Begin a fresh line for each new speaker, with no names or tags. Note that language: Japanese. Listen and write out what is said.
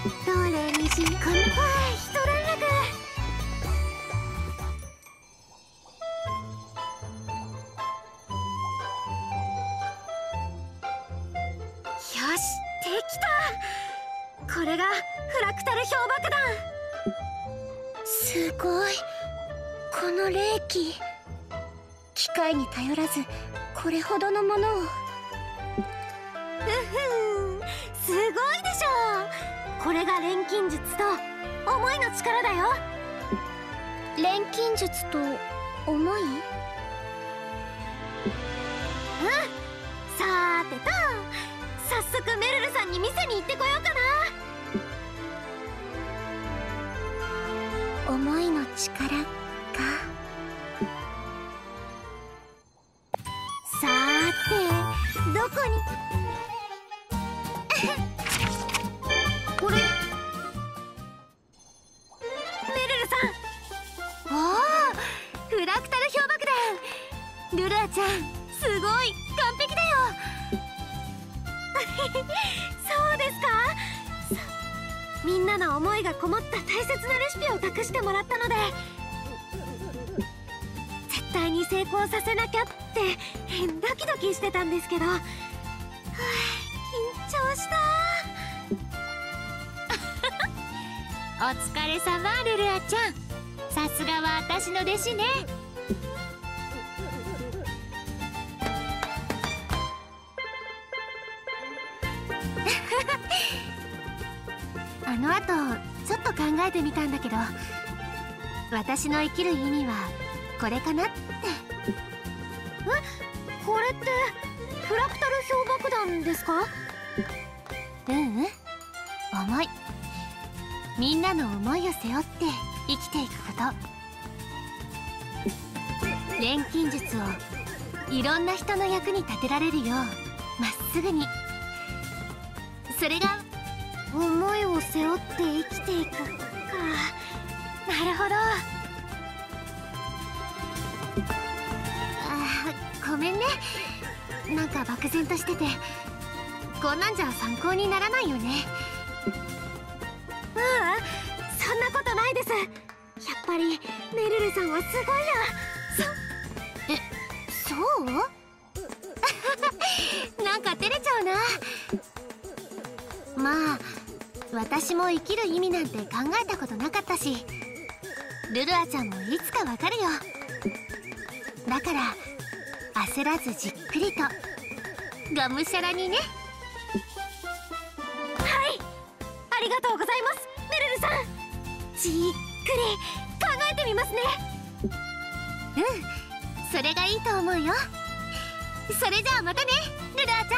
どれにしようかな。一連絡。よし、できた。これがフラクタル氷爆弾。すごい、この霊気。機械に頼らずこれほどのものを。すごいでしょ。これが錬金術と思いの力だよ。錬金術と思い？うん。さーてと、早速メルルさんに見せに行ってこようかな。思いの力か。さーて、どこにこれ。メルルさん。おお、フラクタル氷爆弾。ルルアちゃん、すごい完璧だよ。そうですか。みんなの思いがこもった大切なレシピを託してもらったので、絶対に成功させなきゃってドキドキしてたんですけど、緊張した。
お疲れ様、ルルアちゃん。さすがは私の弟子ね。
あの後ちょっと考えてみたんだけど、私の生きる意味はこれかなって。これってフラクタル氷爆弾ですか？ううん、思い。みんなの思いを背負って生きていくこと。錬金術をいろんな人の役に立てられるようまっすぐに。それが思いを背負って生きていくか。なるほど。ごめんね、なんか漠然としてて、こんなんじゃ参考にならないよね。そんなことないです。やっぱりメルルさんはすごいや。そうなんか照れちゃうな。まあ私も生きる意味なんて考えたことなかったし、ルルアちゃんもいつかわかるよ。だから焦らずじっくりとがむしゃらにね。はい、ありがとうございます、メルルさん。じっくり考えてみますね。うん、それがいいと思うよ。それじゃあまたね、ルルアちゃん。